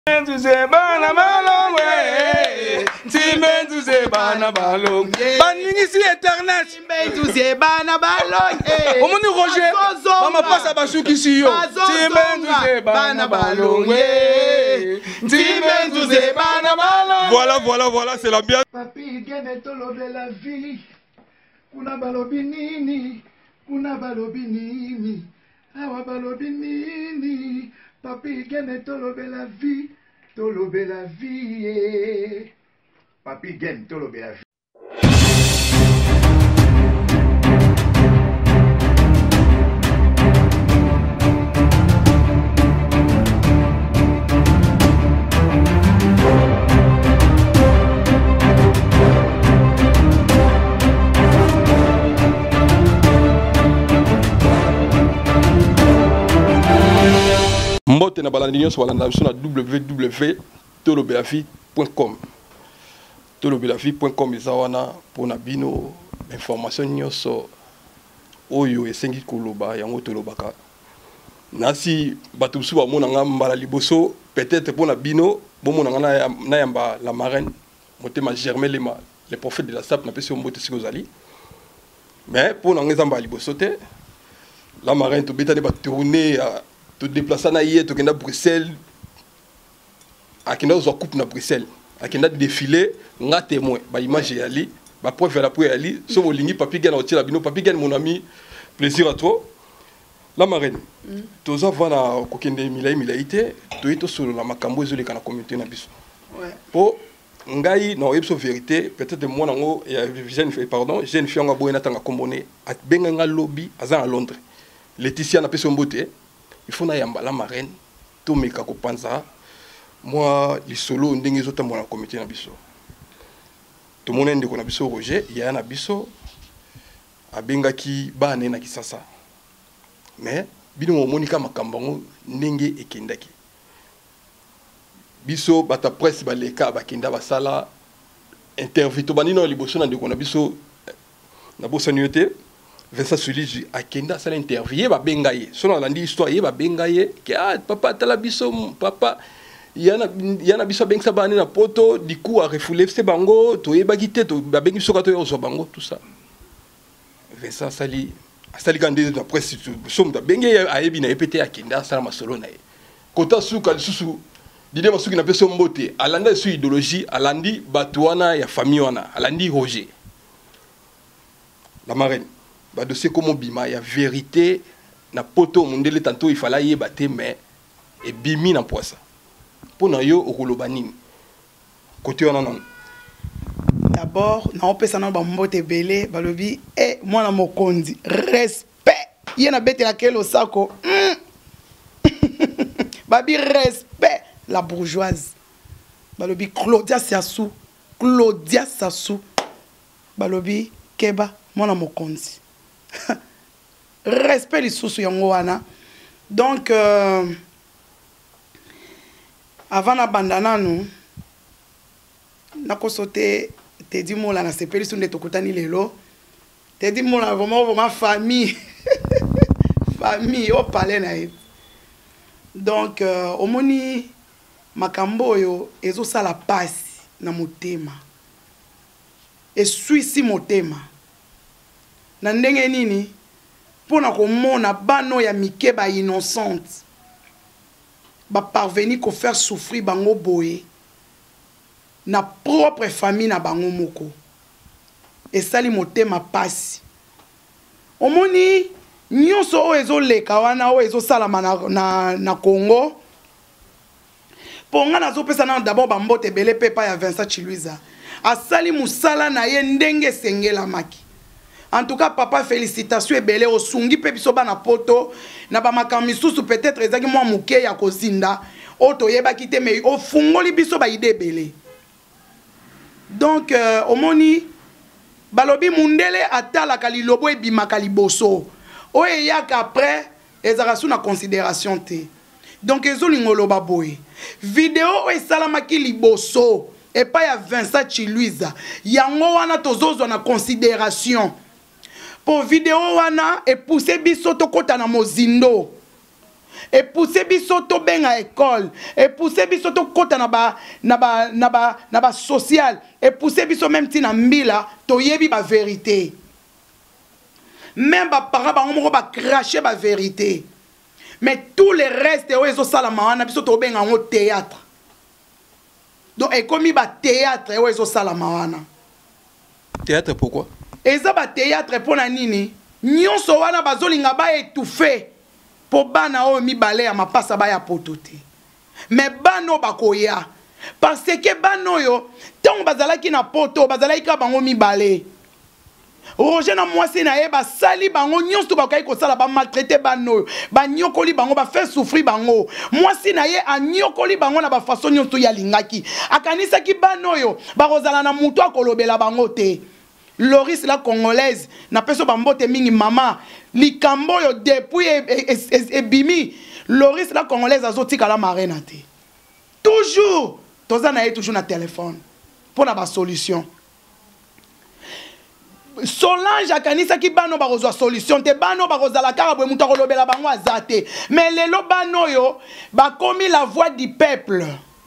Baningisi internet. Omoni Roger. Mama passe à Basuki si yo. Voilà, c'est l'ambiance. Papi gene tolobe la vie. Kuna balobi nini. Kuna balobi nini. Awa balobi nini. Papi gene tolobe la vie. Tolobe la vie. Papi gene tolobe la vie. Mbote na balandinyo sur la www.tolobelafi.com. tolobelafi.com ezawana pona bino information nyoso oyo esengi koloba yango tolobaka. Nasi batusu ba monanga mbala liboso peut-être pona bino bomona na yamba la marraine motema Germain Lema le prophète de la SAP na pesi mbote sikozali. Mais pona ngeza mbala liboso te la marraine to betane ba tourner to déplacer na hier to kenda Bruxelles akenda zo coupe na Bruxelles akenda défiler nga témoin ba image yali ba preuve la preuve yali so bolingi papi gana otila bino papi gana mon ami plaisir à toi la marraine toza vana kokende milaité to eto solo na makambo ezole kana communauté na biso ouais po ngai na yebso vérité peut-être moi nango jeune fille nga boyena tanga kombone at benga nga lobby aza à Londres Laetitia na peso mbote il faut na yamba la marraine to meka ko panza moi li solo ndenge zota mona comité na biso to mona ndeko na biso Roger ya na biso abenga ki bane na kisasa mais bino mo monika makambango ndenge ekendaki biso bata presse baleka bakenda basala interview to banino liboso na ndeko na biso na bosa nyote Vincent Suliji akenda sala interview ba bengaye solo landi histoire ye ba bengaye ke papa tala biso papa yana biso bengsa bani na poto du coup a refoulé ce bango to yeba kité to ba bengi soka to yo bango tout ça Vincent sali kandé na presse somme da bengi ayebi na epete akenda sala masolo na ye kota suka lisusu dide masuki na peso mbote alanda su idéologie alandi batuana ya famille wana alandi Roger la marraine ba dossier comme bima ya vérité na poto mondele tantôt il fallait y battre mais et bimi na poisa pour na yo okoloba nini côté wana non d'abord na opesa na ba mbote belé balobi moi na mokonzi respect yena bete la kelo sako babi respect la bourgeoise balobi Claudia Sassou balobi keba moi na mokonzi respect lisusu yango wana donc avant na bandana nous nakosote te di mola na sepeli sunde tokutani lelo te di mola vraiment famille famille au palais na ye donc omoni makambo yo ezo sala pasi na motema esuisi motema na ndenge nini pona komona bano ya mike ba innocente ba parvenir ko faire souffrir bango boye na propre famille na bango moko esali motema pasi omoni nyonso o ezoleka wana o ezosalama na Congo ponga nazopesa na d'abord bambote belé pepa ya Vincent Chiluiza asali musala na ye ndenge sengela maki. En tout cas, papa, félicitations et belé au sungi pepiso na poto na ba makamisusu peut-être ezaki moi muke ya kozinda oto yeba kite mais au fungoli biso ba ide belé. Donc omoni balobi mundele atala kalilobo e bimaka liboso. Oye yak après ezaka sous na considération te. Donc ezolingolo baboy. Vidéo o esalamaki liboso et pas ya Vincent Chiluiza. Yango wana tozozo na considération. Pour vidéo wana et pousser biso to kota na mozindo. et pousser biso to benga école et pousser biso to kota na ba social et pousser biso même tina mbila to yebi ba vérité même ba parents ba ngomoko ba cracher ba vérité mais tout le reste o ezo sala mawana biso to benga ngo théâtre donc et comme ba théâtre o ezo sala mawana théâtre pourquoi eza ba théâtre pona nini nyonso wana bazolinga ba étouffer po bana o mibale ya mapasa ba ya potote mais bano bakoya parce que bano yo tant bazalaki na poto bazalaki ka bango mibale Roger na mwasi na ye basali bango nyonso bakai ko sala ba maltraiter bano ba nyokoli bango ba faire souffrir bango mwasi na ye anyokoli bango na ba façon nyonso ya lingaki akanisa ki bano yo ba rozala na mutu akolobela bango te Loris la congolaise na peso bambote mingi mama likambo yo depuis et bimi Loris la congolaise azotika la marina te toujours toza na ye toujours na téléphone pour na ba solution Solange akanisa ki bano ba rozwa solution te bano ba rozala kara bwe mutu akolobela bango azate mais lelo bano yo ba komi la voix du peuple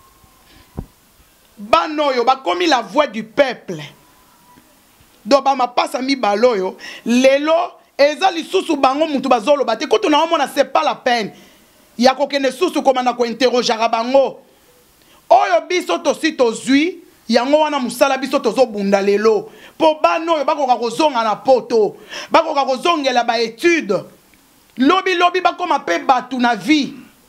bano yo ba komi la voix du peuple donc ba mapasa mi baloyo lelo eza lisusu bango mutu bazolo bate ko tuna omona c'est pas la peine ya kokene susu komana ko interroger bango oyo biso to si to zui yango wana musala biso tozo bunda lelo po bano yo bakoka kozonga na poto bakoka kozongela ba étude lobi bakoma pe batu na vie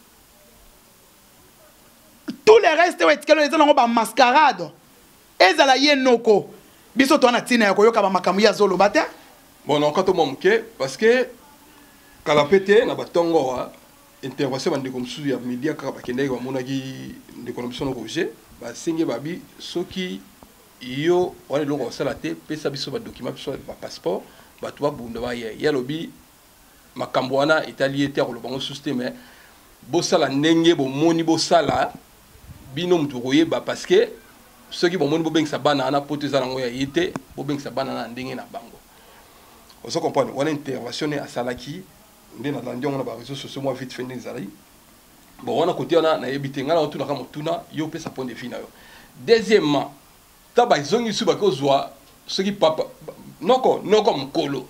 tout le reste wetikelo eza nango ba mascarade ezala yenoko biso to na tina ya koyoka ba makambo ya zolo bate bon non quand on moke parce que kala pété na batongo wa intervention bande comme sous ya media ka bakende ba monaki de connexion Roger ba singe babi soki yo wale longo sala te pesa biso ba document biso ba passeport ba to bunda ba ya lobi makambo wana italien te ko bango système bo sala ndenge bo moni bo sala bino mtu koyeba parce que ceux qui vont monter bobeng sa bana na pote za nango ya yete bobeng sa bana na ndenge na bango on se comprend on a intervention à salaki ndena landi on a ba réseaux sociaux moi vite fait ndezali bon on a côté on a yebite ngala on tuna kama tuna yo pesa point de vue na yo deuxièmement taba zongi su ba ko zwa ceux qui papa noko mkolo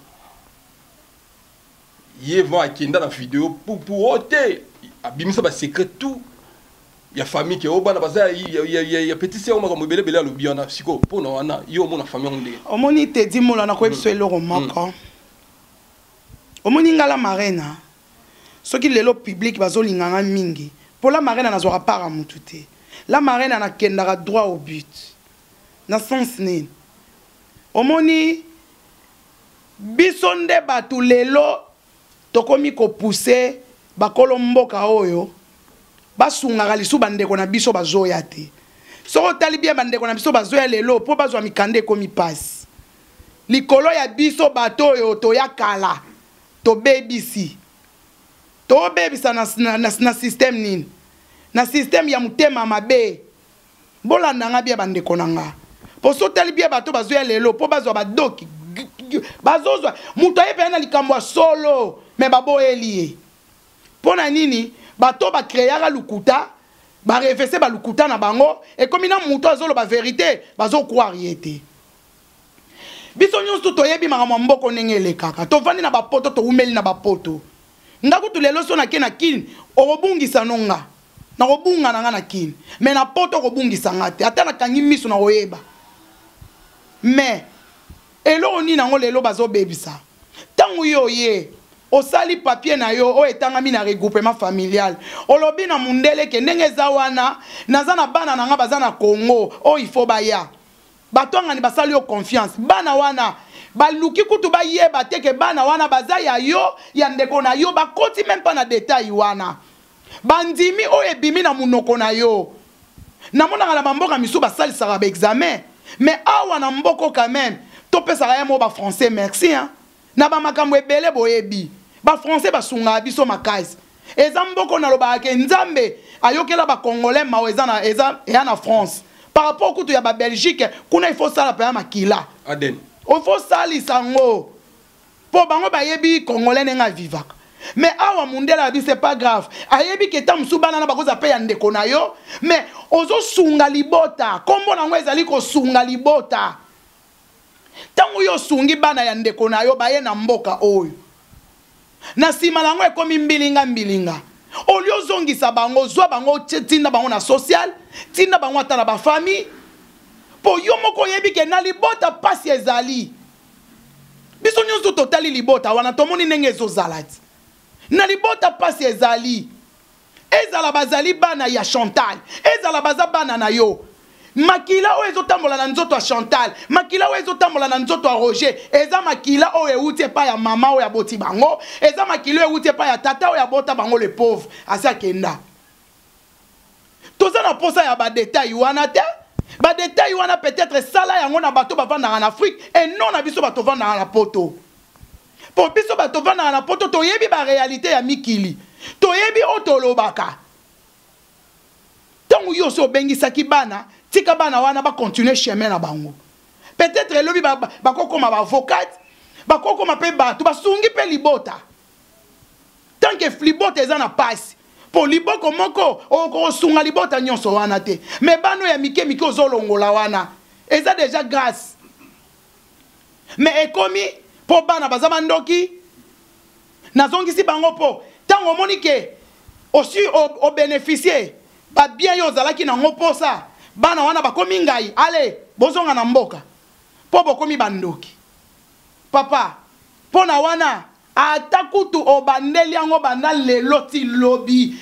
yeva akenda na vidéo pour ôter abimisa ba secret tout ya famille qui obana baza ya petit sœur moko mobele bele alobi ona siko pona wana yo mona famille onde omoni te di mola na ko ebiso eloko moko omoni ngala marena soki lelo public bazolinganga mingi pour la marena na zora para mutu te la marena na kendaka droit au but na sens nini omoni biso nde batu lelo tokomi ko pousser bakolo mboka oyo basungaka lisu bandeko na biso bazoya te soko tali bien bandeko na biso bazoya lelo po bazwa mikande ekomi pasi likolo ya biso bato oyo toya kala tobebisi tobebisa na système nini na système ya mutema mabe bolandanga bia bandeko nanga po so tali bien bato bazoya lelo po bazwa badoki bazozwa mutu ayepe na likambo solo me baboyeli pona nini bato ba créera lukuta ba refese ba lukuta na bango et comme ina muto azolo ba vérité bazo croire yete biso nyonso to yebi makambo mboko nengele kaka to vandi na ba poto to umeli na ba poto ngaku to lelo so na kina kin obungisa nonga na obunga na ngana kin mais na poto obungisa ngate ata na kangi miso na oyeba mais elo oni na ngo lelo bazo bebisa tangu yo ye osali papier na yo o etangami na regroupement familial olobi na mundele ke ndenge za wana naza na bana nanga baza na Congo o il faut baya batonga ni basali yo confiance bana wana baluki kutu bayeba te ke bana wana baza ya yo ya ndeko na yo bakoti même pas na détail wana bandimi o ebimi na munoko na yo na mona la bamboka misu basali sara ba examen mais awa na mboko quand même to pesa ya mo ba français merci hein na ba makambo ebele boyebi ba français basunga biso makasi eza mboko na loba ke nzambe ayokela ba congolais ma eza na France par rapport kutu ya ba Belgique kuna il faut sala pa makila aden il faut sali sango po bango bayebi congolais nenga vivaka mais awa mundela bi c'est pas grave ayebi ke tam subana na bakoza pe ya ndeko na yo mais ozo sunga libota kombo na ngo ezali ko sunga libota tango yo sungi bana ya ndeko na yo baye na mboka oyo na sima lango ekomi mbilinga olio zongisa bango zwa bango tinda bango na social tinda bango ata na ba famille po yo moko yebi ke na libota pasi ezali biso nyonso totali libota wana tomoni ndenge ezozala ti na libota pasi ezali ezala bazali bana ya Chantal ezala baza bana na yo makila o ezotambola na nzoto ya Chantal makila o ezotambola na nzoto ya Roger eza makila o euti pa ya mama o ya boti bango eza makila o euti pa ya tata o ya bota bango le pauvre asa kenda toza na posa ya ba détail wana te ba détail wana peut-être sala yango na bato bavanda en Afrique et non na biso bato vanda na poto po biso bato vanda na poto to yebi ba réalité ya mikili to yebi otolobaka tangu yo so bengisaki bana tika bana wana ba continuer chemin na bango peut-être lobi ba kokoma ba avocat ba kokoma pe bato ba sungi pe libota tant que libota eza na passe po liboko moko o sunga libota nyonso wana te mais bano ya mike ozolongola wana eza déjà grâce mais ekomi po bana bazaba ndoki nazongisi bango po tango moni ke aussi au bénéficier ba bien yo zalaki na ngoposa bana wana bakomi ngai ale bozonga na mboka po bokomi bandoki papa pona wana atakutu obandeli yango banda lelo ti lobi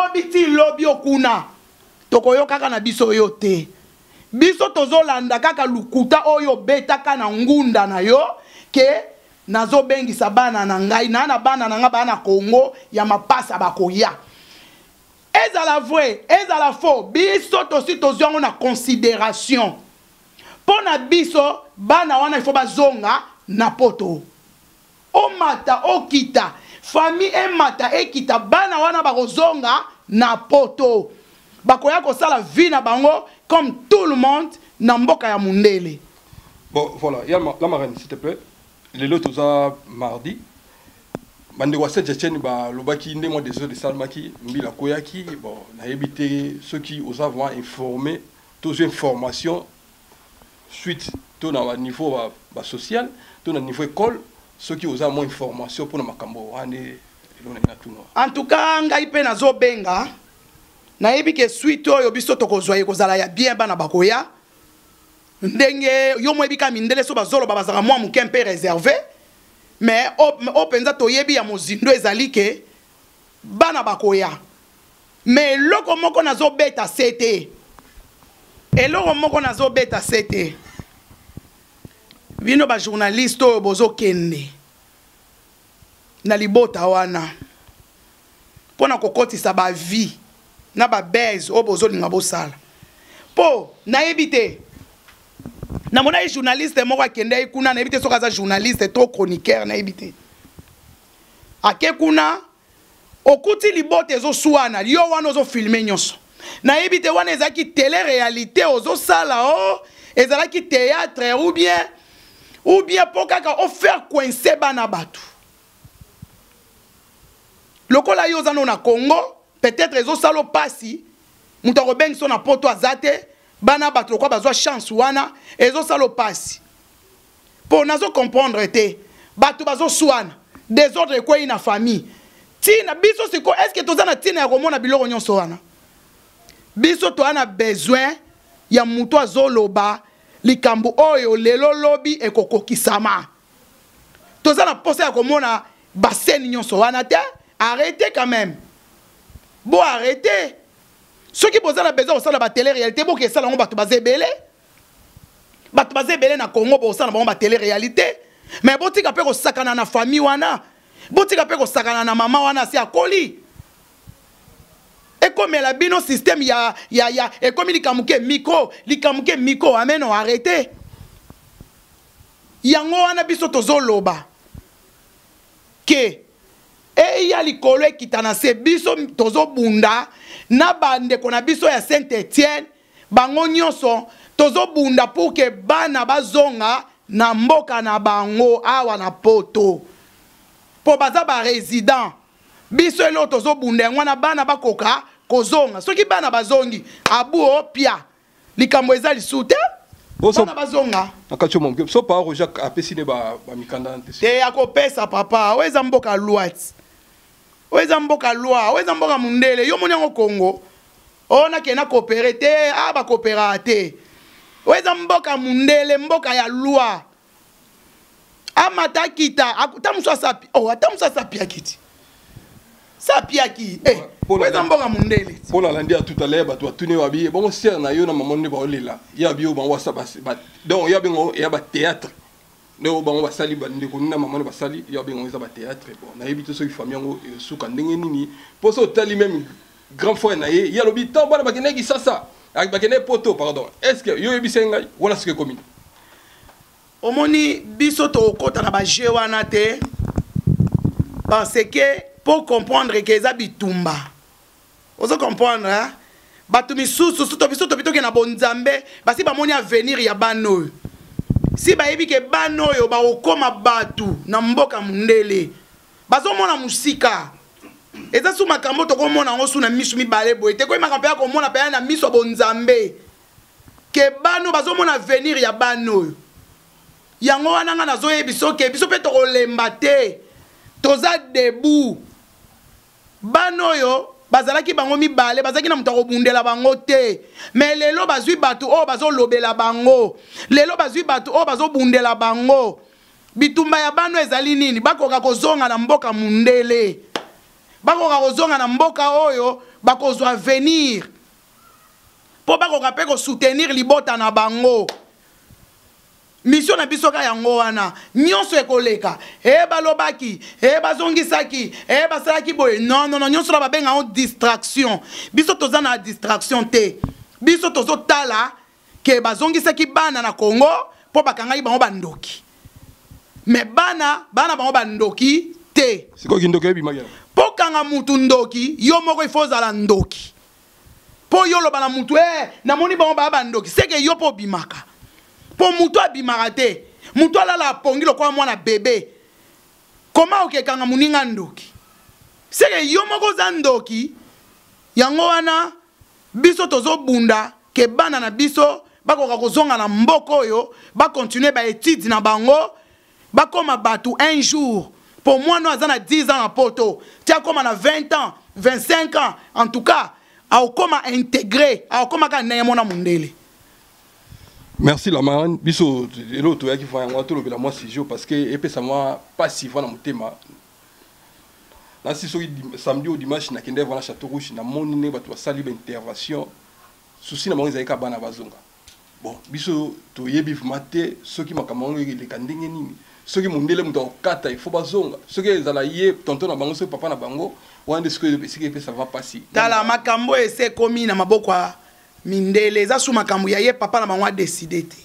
okuna tokoyo kaka na biso yo te biso tozolanda kaka lukuta oyo betaka na ngunda na yo ke nazo bengisa bana na ngai na bana na nga bana Congo ya mapasa bakoya ezala vrai ezala faux biso tosi tozongo na considération pona biso bana wana il faut bazonga na poto o mata o kita famille e mata e kita bana wana bakozonga na poto bakoya ko sala vie na bango comme tout le monde na mboka ya mundele. Bon voilà, il y a la marraine s'il te plaît. Les lots toza mardi. Bande wa cette chaîne ba lobaki ndé moi des de salmaki mbila koyaki bon na éviter ceux qui osent avoir informé tous informations suite tout na niveau ba social, tout na niveau école. Ceux qui osent moins information pour makambo ane en tout cas ngai pe nazo benga na yebi ke suite oyo biso tokozwa ekozala ya bien bana bakoya ndenge yo mo ebika mindele so bazolo babazaka mwa muke mpe réservé mais o penza to yebi ya mozindo ezali ke bana bakoya mais loko moko nazo beta sete eloko moko nazo beta sete bino ba journaliste oyo bozo kende na libota wana pona kokotisa ba vie na ba base oyo bozo linga bosala po na ebite na mona journaliste moko akende kuna na ebite soka za journaliste to chroniqueur na ebite ake kuna okuti libota ezo suana yo wana ozo filmer nyonso na ebite wana ezaki télé réalité ozo sala o ezalaki théâtre ou bien pour kaka faire coincer bana batu lokola yo zano na Congo peut-être ezo salo pasi muto ko bengi so na poto azate bana batu lokwa bazwa chance wana ezo salo pasi pour nazo comprendre te batu bazo swana désordre ko ina famille tina biso siko est-ce que tozana tina ya komona biloko nyonso wana biso to ana besoin ya muto azoloba likambo oyo lelo lobi ekokokisama toza na posa ya komona baseni nyonso wana te arrêtez quand même bon arrêtez ceux qui boza na besoin osala ba télé réalité bo ke sala ngo bato bazebele na Congo bo osala ba télé réalité mais botika pe ko sakana na famille wana botika pe ko sakana na mama wana si akoli et comme la bino système ya et comme likamuke miko ameno arrêtez yango wana biso tozoloba ke e ya likolo ekitana se biso tozobunda na bande kona biso ya Saint-Étienne bango nyonso tozobunda pour que bana bazonga na mboka na bango awa na poto po baza ba résident biso elo tozo bunda ngwana bana bakoka kozonga soki bana bazongi abu opia likambo eza lisute bana bazonga akacho momke so pa Jacques apesine ba mikanda te akopesa papa weza mboka luati weza mboka loi weza mboka mundele yo moni yango Congo ona kena coopérer te ba coopérer te weza mboka mundele mboka ya loi amata kita tamusa sapi atamusa sapi akiti sapi aki weza mboka mundele pour la landi à tout à l'heure ba to tourner wabi bon sir na yo na mamonde ba olela ya bi o ba wasa ba donc ya bingo ya ba théâtre no ba ba sali ba ndeko na mamonde ba sali ya bingo za ba théâtre bon na yebi to so famille ngo suka ndenge nini pour so tali même grand frère na ye ya lobi to ba ba keneki sasa ak ba keneki poto pardon est-ce que yo yebi senga wala ce que commune omoni biso to kota na ba jewana te parce que pour comprendre que eza bitumba ozo comprendre hein batu misusu suto biso to bitoke na bonzambe basi ba moni avenir ya bano si ba yebi ke bano yo ba okoma batu na mboka mundele bazo mona musika eza su makambo to ko mona ngo su na misu mibale boye te ko makambo ya ko mona pa na miso bonzambe ke bano bazo mona avenir ya bano yango wana nga nazo yebiso ke biso pe to kolemba te toza debout bano yo bazalaki bango mibale bazaki na mutu akobundela bango te mais lelo bazwi batu oyo bazolobela bango lelo bazwi batu oyo bazobundela bango bitumba ya bano ezali nini bakoka kozonga na mboka mundele bakoka kozonga na mboka oyo bakozwa venir po bakoka pe kosoutenir libota na bango mission na biso ka yango wana nyonso ekoleka balobaki bazongisaki basalaki boye non nyonso la babenga en distraction biso toza na distraction te biso tozotala ke bazongisaki bana na Congo po bakangaki bango bandoki mais bana bango bandoki te siko kindoki ebimaki po kanga mutu ndoki yo moko ifo zala ndoki po yo loba na mutu namoni bango bandoki seke yo po bimaka pour mutu abimaka te mutu alala apongi lokola mwana bebe koma okekanga muninga ndoki seke yo moko za ndoki yango wana biso tozobunda ke bana na biso bakoka kozonga na mboko oyo bakontinue baétude na bango bakoma batu un jour pour moi no aza na 10 ans na poto tia koma na 20 ans 25 ans en tout cas aokoma intégré aokoma ka ndenge mona mundele. Merci la marraine. Biso l'autre qui fait un retour le moi si parce que et puis ça moi pas si voilà mon thème. Là si samedi ou dimanche na kende voilà Château Rouge na mon né bato sali intervention souci na mongi zaika bana bazonga. Bon, biso to yebi maté ceux qui makamanga les kandenge nini. Ceux qui mondele muto kata il faut bazonga. Ceux qui zala yé tonton na bango ceux papa na bango wande ce que ça va passer. Tala makambo ese komi na maboko mindele za su makambo ya ye papa na bango a décidé te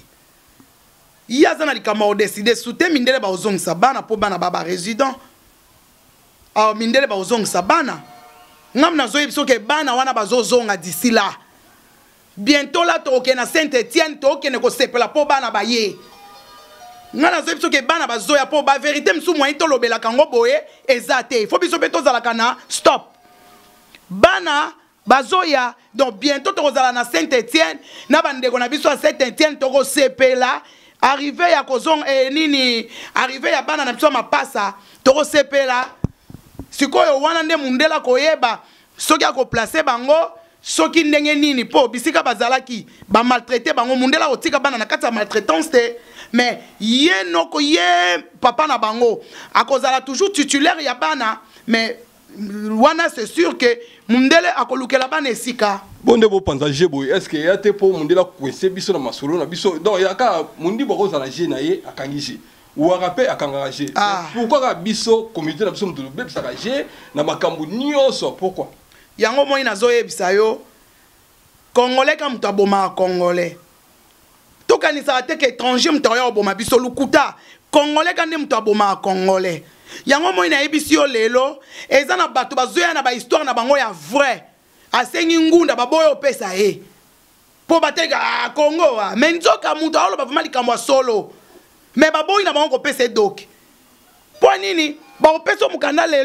ya za na likambo décidé soute mindele ba ozongisa bana po bana baba résident mindele ba ozongisa bana ngam na zo yebso ke bana wana bazozonga d'ici là bientôt là to okena Saint-Étienne to okene ko sepela po bana ba ye ngana zo yebso ke bana bazoya po ba vérité msu moyen to lobela kango boye ezate faut biso beto zala kana stop bana bazoya donc bientôt tozala na Saint-Étienne na bandeko na biso à Saint-Étienne toko sepela arrivé ya kozong nini arrivé ya bana na biso mapasa toko sepela sikoyo wana nde mundela koyeba soki ako placer bango soki ndenge nini po bisika bazalaki ba maltraiter bango mundela otika bana na kati ya maltraitance te mais ye noko ye papa na bango akozala toujours titulaire ya bana mais wana c'est sûr que mundele akolukela bana esika bonde bo panza jebo est-ce que yate po mundela kwese biso na masolo na biso donc yaka mundi boko za na je na ye akangisi ou rappel akangaraje pourquoi biso communauté na biso mutulu bebisa ka je na makambu nyonso pourquoi yango moi nazo yebisa yo congolais ka mutu aboma congolais tokanisa te ke étranger mutu ya oboma biso lukuta congolais ka nde mutu aboma congolais yango moi na yebisi yo lelo eza na bato bazoya na ba histoire na bango ya vrai asengi ngunda baboyo opesa e po bateka Congo mais nzoka mutu alo bavuma likambo ya solo mais baboyi na bango kopesa doki po nini ba opesa mukanda lelo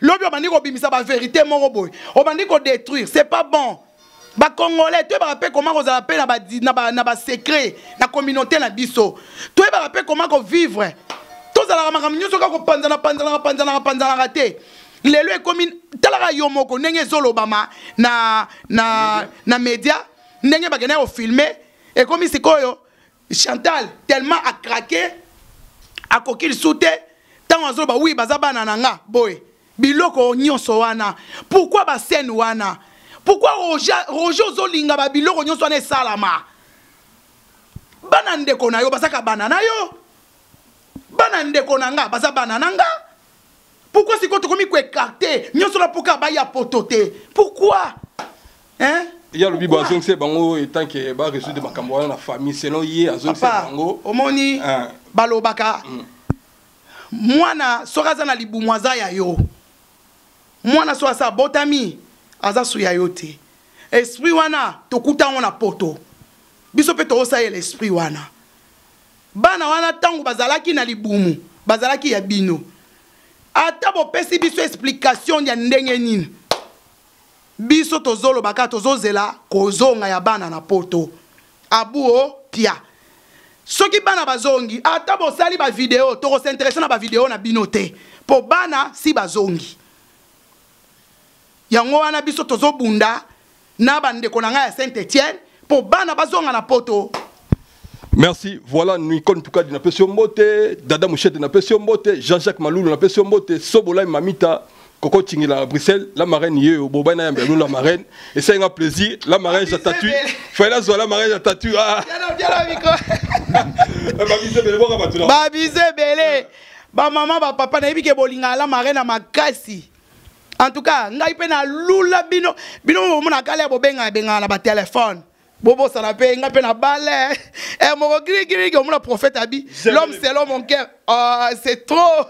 Lobi obandi ko bimisa ba vérité moko boy. Obandi ko détruire, c'est pas bon. Ba Congolais, tu vas comment vous appelez na ba secret, na communauté na biso. Tu vas rappeler comment qu'on vivre. Tous à la makamnyo soka ko panzana raté. Lelo e comme talaka yomoko ndenge zolobama na média ndenge bagena o filmer et comme sikoyo Chantal tellement a craqué a kokil soute tant azo ba oui bazabana nanga boy biloko nyonso wana pourquoi ba scène wana pourquoi Roger Zolinga ba biloko nyonso wana salama bana ndeko na yo basaka bana na yo bana ndeko nanga bazabana nanga. Pourquoi c'est quand tu commis quoi écarté? Nous sommes là pour qu'il y ait pototé. Pourquoi? Hein? Il y a le bibo à Zonse Bango et tant que bah résoudre ma campagne la famille selon hier à Zonse Bango. Omoni balobaka. Moi na soraza na libu mwaza ya yo. Moi na soraza botami aza su ya yote. Esprit wana tokuta wana poto. Biso pe to osa l'esprit wana. Bana wana tangu bazalaki na libumu, bazalaki ya bino. Ata bo pesi biso explication ya ndenge nini. Biso tozolo baka tozozela kozonga ya bana na poto. Abuo tia. Soki bana bazongi, ata bo sali ba vidéo, to s'intéresser na ba vidéo na binote. Po bana si bazongi. Yango wana biso tozobunda na bandeko na nga ya Saint-Étienne po bana bazonga na poto. Merci. Voilà, nous en tout cas, Dada Mouchette na Mbote, Jean-Jacques Maloulou na Mbote, Sobola Mamita, Coco Tingila à Bruxelles, la marraine Yé, Bobana Yambelou la marraine. Et c'est un plaisir, la marraine j'ai tatoué. Fais-la la marraine j'ai tatoué. Ah. Babise belé. Ba maman, ba papa, na yebike bolinga la marraine à makasi. En tout cas, ngai pe na lula bino mona kale bobenga benga na ba téléphone. Bobo Salapé, n'a pas na balai. Et mon gris, on le prophète abi. L'homme c'est l'homme, mon cœur. C'est trop.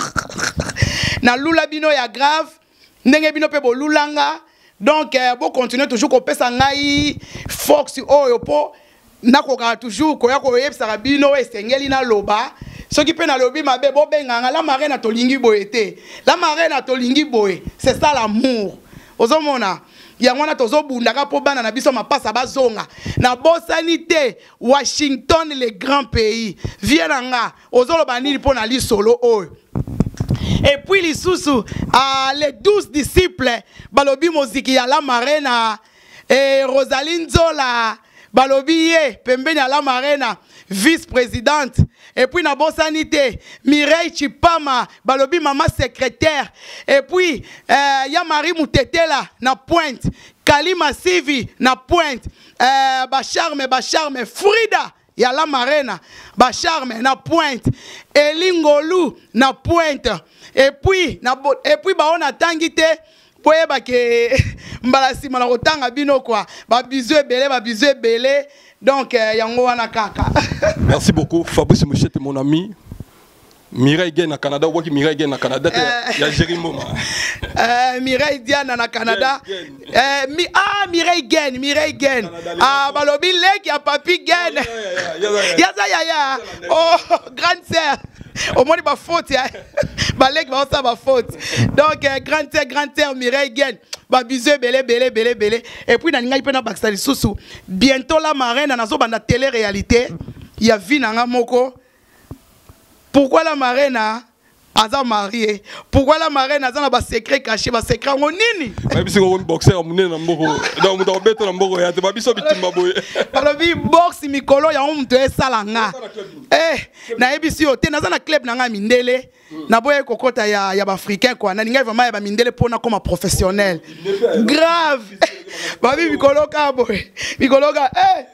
Na lula bino ya grave. Nenge bino pe bo lulanga. Donc, bon continuer toujours qu'on pèse ngai Fox Oyopo. Na koka toujours koya ko yeb sarabino et sengeli na loba. Ce qui peut na lobi ma be bo benga la marraine na tolingi boyete. La marraine na tolingi boy. C'est ça l'amour. Ozomona. Yangwana tozo bundaka po bana na biso mapasa bazonga na bosanité Washington les grands pays vienanga ozolo banini po na li solo oyo. Et puis les sous les 12 disciples balobi moziki ya la marraine et Rosaline Zola balobi ye pembeni ya la marraine vice-présidente. Et puis na bosanité Mireille Chipama balobi maman secrétaire. Et puis ya Marie Moutetela na pointe, Kalima Sivi na pointe, Bacharme Frida ya la marraine Bacharme na pointe, Elingolu na pointe. Et puis baona tangite poyeba ke mbalasi mana kotanga bino kwa ba bizu ebele. Donc, yango wana kaka. Merci beaucoup. Fabrice Mouchette, mon ami. Mireille Gain à Canada. Ou qui Mireille Gain à Canada. Il y a Jérémy Moma. Mireille Diane à Canada. Mireille Gain. Ah, balobi lek ya papi Gain. Ya. Oh, grande sœur. Au moins, il va faute. Balek va ça va faute. Donc, grande sœur Mireille Gain. Ba bisou belé. Et puis, il y a Baxali Soussou. Bientôt, la marraine, dans la télé-réalité, il y a Vinanga Moko. Pourquoi la marraine a marié? Pourquoi la marraine a un secret caché? Un secret en nini? Si on boxer en monnaie, on bête en moro. Il y a des babies par le vie, boxe, Mikolo, il y a un peu de salanga. Na ebisi ote na zana club nanga mindele na boye kokota ya africain quoi na ninga vraiment ya mindele pona comme professionnel grave babi Mikolo ka boy Mikolo ka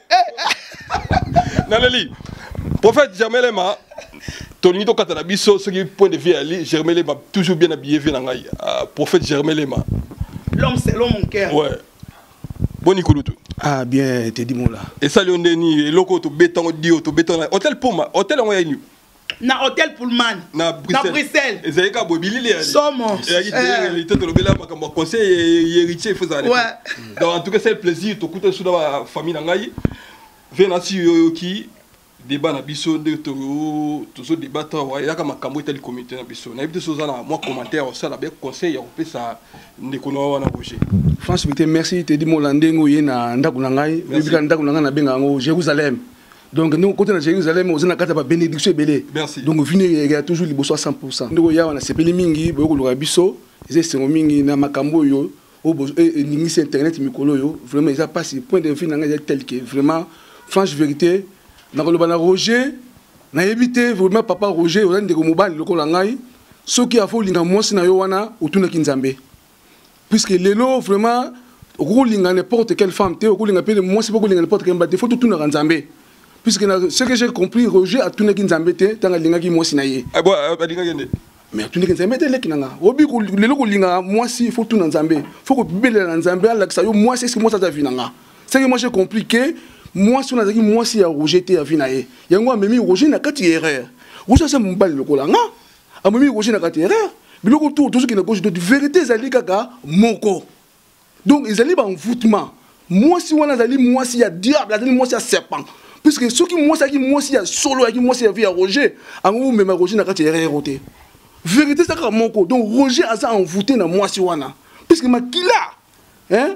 Naleli prophète Germain Tony to katana biso ce qui point de vue ali Germain Lema toujours bien habillé ngai prophète Germain Lema l'homme c'est l'homme mon cœur ouais bon Nikolutu. Ah bien, te dis mon là. Et ça le ndeni loko to béton dio to béton hôtel Puma hôtel on y na hôtel Pullman na Bruxelles. Et ça y ka bobili les. Somo. Et il te le bela makambo conseil héritier faut ça. Ouais. Donc en tout cas c'est le plaisir to kuta sous la famille ngai. Venasi yoki débat na biso de toujours débattre ouais ya kama kambo etali comité na biso na ebite soza na moi commentaire ça la bien conseil ya kopesa ndeko na wana Roger. Franchement merci te di molandengo ye na ndako na ngai bibika ndako na ngai na benga ngo Jérusalem. Donc nous côté na Jérusalem on a kata ba bénédiction belé. Donc venir il y a toujours liboso à 100%. Ndeko ya wana sepeli mingi boyo ko biso c'est mingi na makambo yo au ningisi internet mikolo yo vraiment ils a passé point de vue na ngai tel que vraiment franche vérité. Dans le bana Roger, na évité vraiment papa Roger, on a des mobile le kolangai, ceux qui a fait linga moi si na yo wana utuna kinzambe. Puisque lelo vraiment roulinga n'importe quelle femme te roulinga pe moi c'est pas roulinga n'importe quelle bate faut tout na kanzambe. Puisque ce que j'ai compris Roger a tuna kinzambe te tanga linga ki moi si na ye. Ah bon linga gende. Mais tuna kinzambe te lekinanga. Obi ko lelo ko linga moi si faut tout na nzambe. Faut ko bibele na nzambe ala que ça yo moi c'est ce que moi ça vinanga. C'est que moi j'ai compris que moi si on a dit moi si a Roger te avina ye yango amemi Roger na kati erreur Roger c'est mon bal le kolanga amemi Roger na kati erreur biloko tout ce qui na gauche de vérité zali kaka moko donc ils allaient en envoûtement moi si on a zali moi si a diable zali moi si a serpent puisque ceux qui moi si a solo qui moi si a via Roger ango même Roger na kati erreur roté vérité ça kaka moko donc Roger a ça envoûté na moi si wana puisque makila hein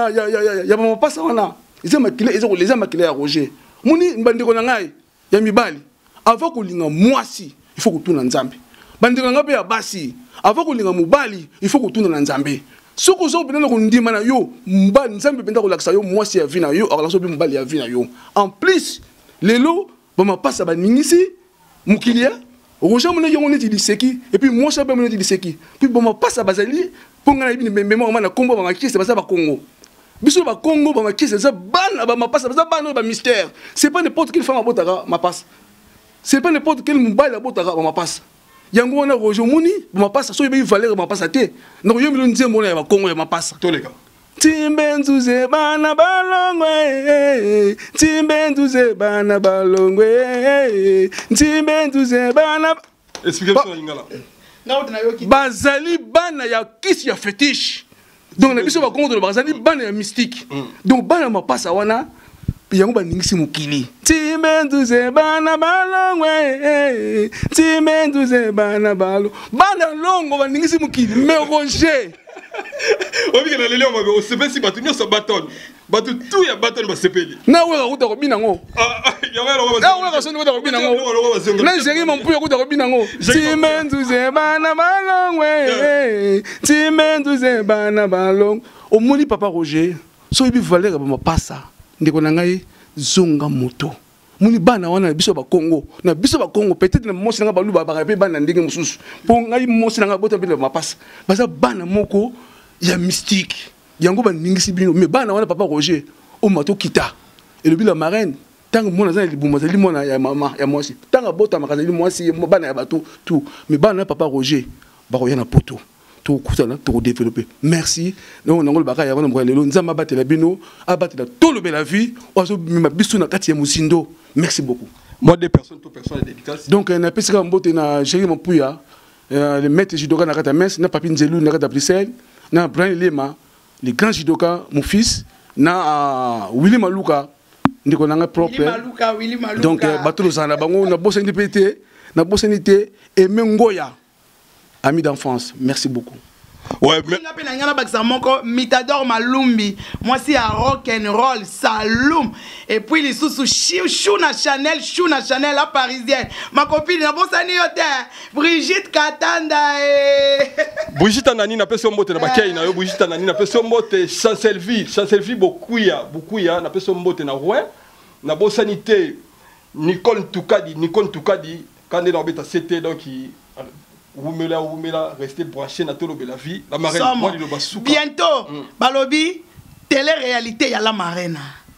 ya mama passa wana ils ont maquillé à Roger. Moni bandeko na ngai ya mibali. Avant ko linga mwasi, il faut ko tuna nzambe. Bandeko nga pe ya basi. Avant ko linga mubali, il faut ko tuna na nzambe. Soko zo bina ko ndima na yo, mbali nzambe benda ko lakisa yo mwasi ya vina yo, akala so bi mubali ya vina yo. En plus, lelo ba ma passa ba ningisi mukilia. Roger mona yo neti diseki et puis moi ça ba mona diseki. Puis ba ma passa bazali pour nga na bi mbembo na kombo ba ngaki c'est ba Congo. Biso ba Congo ba makisi ça ban ba mapassa ça ban ba mystère c'est pas n'importe quelle femme abotaka mapassa c'est pas n'importe quel mobile abotaka ba mapassa yango wana Roger moni ba mapassa so yebi valeur ba mapassa te donc yo milo nzembo na ba Congo ya mapassa to les gars Timbenzuze bana balongwe Timbenzuze bana balongwe Timbenzuze bana explication ingala bazali bana ya kisi ya fétiche. Donc na biso ba kongo de bazali bana ya mystique. Donc bana mapasa wana yango ba ningisi mukili. Timbenduze bana balongwe. Timbenduze bana balo. Bana longo ba ningisi mukili. Mais Roger. Obi kana lele on va se faire si batu nyoso baton. Batu tout ya baton ba sepeli. Na we ko ko binango. Ya wa lo ba. Na we ko so ko binango. Na jeri mon puyo ko ko binango. Timbenduze bana balongwe. Timbenduze bana balong. Omoni papa Roger. So ibi valeur ba mapasa. Ndeko na ngai zonga moto. Muni bana wana biso ba Congo. Na biso ba Congo peut-être na mosi nga balu ba pe bana ndenge mususu. Po ngai mosi nga bota bile mapasa. Baza bana moko ya mystique. Yango ba ningisi bino mais bana wana papa Roger o mato kita. Et le bila marraine tant mona za libuma za limona ya mama ya mosi. Tant bota makaza limosi bana ya bato tout. Mais bana papa Roger ba ko yana poto. Tout kusana tout développer. Merci. Non ngol baka ya wana mbrelelo nzamba batela bino abatela tout le bela vie ozo ma biso na kati ya musindo. Merci beaucoup. Moi des personnes toute personne dédicace. Donc na pesika mbote na Chéri Mampuya le maître judoka na kata Metz na Papi Nzelu na kata Bruxelles na Brian Lema le grand judoka mon fils na Willy Maluka ndiko nanga propre. Willy Maluka. Donc bato lozana bango na bosani pété na bosani té et mengoya ami d'enfance. Merci beaucoup. Ouais, mais Mitador Malumbi, moi c'est à rock and roll, Saloum. Et puis les sous Chouna Chanel, la parisienne. Ma copine, la bonne Brigitte Katanda. Brigitte Anani n'a pas son mot, n'a pas qu'un, Brigitte Anani n'a pas son mot, sans selfie, beaucoup ya, n'a pas son mot, n'a rien. N'a pas sanité, Nicole Toukadi, quand elle est dans le c'était donc il. Oumela, restez branché na tolo la vie. La marraine, moi, il va bientôt, Balobi, télé-réalité, il y a la marraine.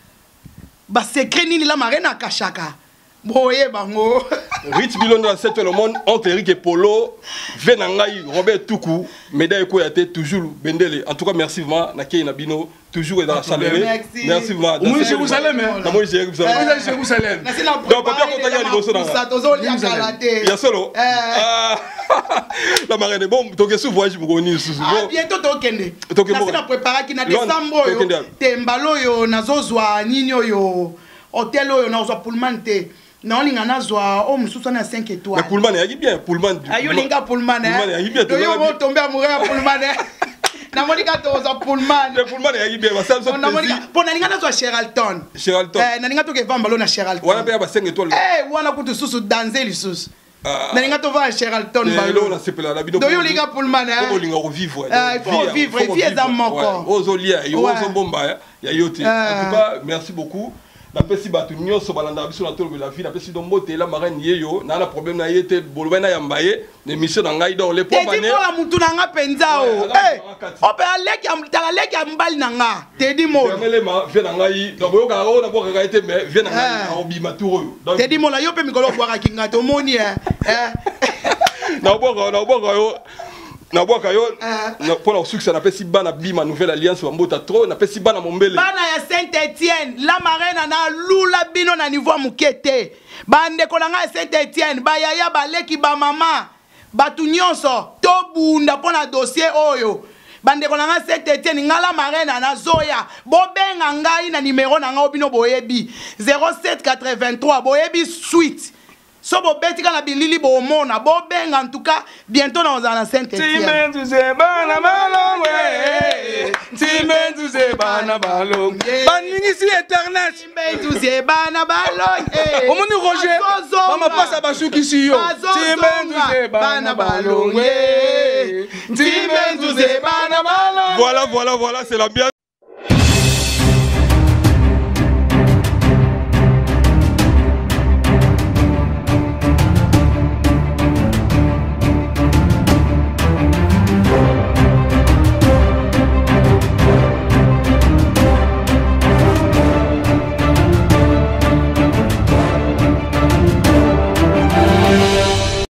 Bah, c'est crénini la marraine à Kachaka. Boye, bango. Rich Bilon dans cette le monde, entre Eric et Polo, Venangaï, Robert Toukou, Médaille Koyate, toujours Bendele. En tout cas, merci vraiment, Nakei Nabino, toujours dans la salle. Merci vraiment. Moi, Jérusalem, hein. Moi, Jérusalem. Donc, papa, quand il y a des il solo. La marraine, bon, donc, il y a ce voyage pour venir. Bientôt, Tokende. Merci à préparer qui n'a décembre. Tembalo, yo, Nazozwa, Nino, yo, Hôtel, yo, Nazozwa Pullman. Non, linga nazwa o mususu na 5 étoiles. Mais Pullman est bien, Pullman. Ayo linga Pullman. Pullman est bien. Tu vas tomber amoureux à Pullman. Na monika toza Pullman. Le Pullman est bien, ça me na monika. Pour na linga nazwa Sheralton. Sheralton. Na linga to ke vamba lo na Sheralton. Wana pe ba 5 étoiles. Wana kutu susu danser lisusu. Na linga to va Sheralton balo. La sepela la bido. Do yo linga Pullman. Faut linga revivre. Il faut vivre, vie est encore. Ozolia, yo ozo bomba ya yote. En tout cas, merci beaucoup. Napesi batu nyonso balanda biso na tolo la vie napesi do mbote la marraine yeyo na la problème na yete bolobena ya mbaye émission na ngai donc les points banner. Te di mola mutu na nga penza o. Ope aleki ya mbali na nga. Te di mola. Melema vient na ngai donc boyo ka na boka ka ete mais vient na ngai obi maturo. Te di mola yo pe mikolo boka kinga to moni na boka yo na boka yo pour le succès na pesi bana bima nouvelle alliance bambota trop na pesi bana mombele bana ya Saint-Étienne la marraine na lula bino na niveau mukete bande ko na Saint-Étienne ba yaya baleki ba mama batu nyonso to bunda pona dossier oyo bande ko na Saint-Étienne ngala marraine na zoya bobenga ngai na numéro na nga obino boyebi 0783 boyebi suite. So bo beti kana bilili bo mona bo benga en tout cas bientôt dans la Saint-Étienne. Timentuze bana balongwe. Timentuze bana balongwe. Baningi si internet. Timentuze bana balongwe. Omoni Roger. Mama passe basuki si yo. Timentuze bana balongwe. Timentuze bana balongwe. Voilà, c'est l'ambiance.